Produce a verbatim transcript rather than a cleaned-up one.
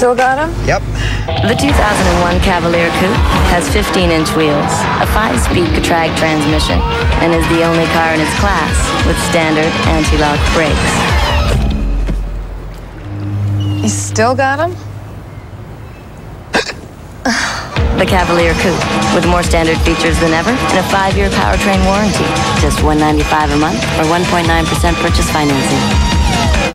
Still got him? Yep. The two thousand one Cavalier Coupe has fifteen inch wheels, a five-speed Catrag transmission, and is the only car in its class with standard anti-lock brakes. You still got him? The Cavalier Coupe, with more standard features than ever and a five-year powertrain warranty. Just one hundred ninety-five dollars a month or one point nine percent purchase financing.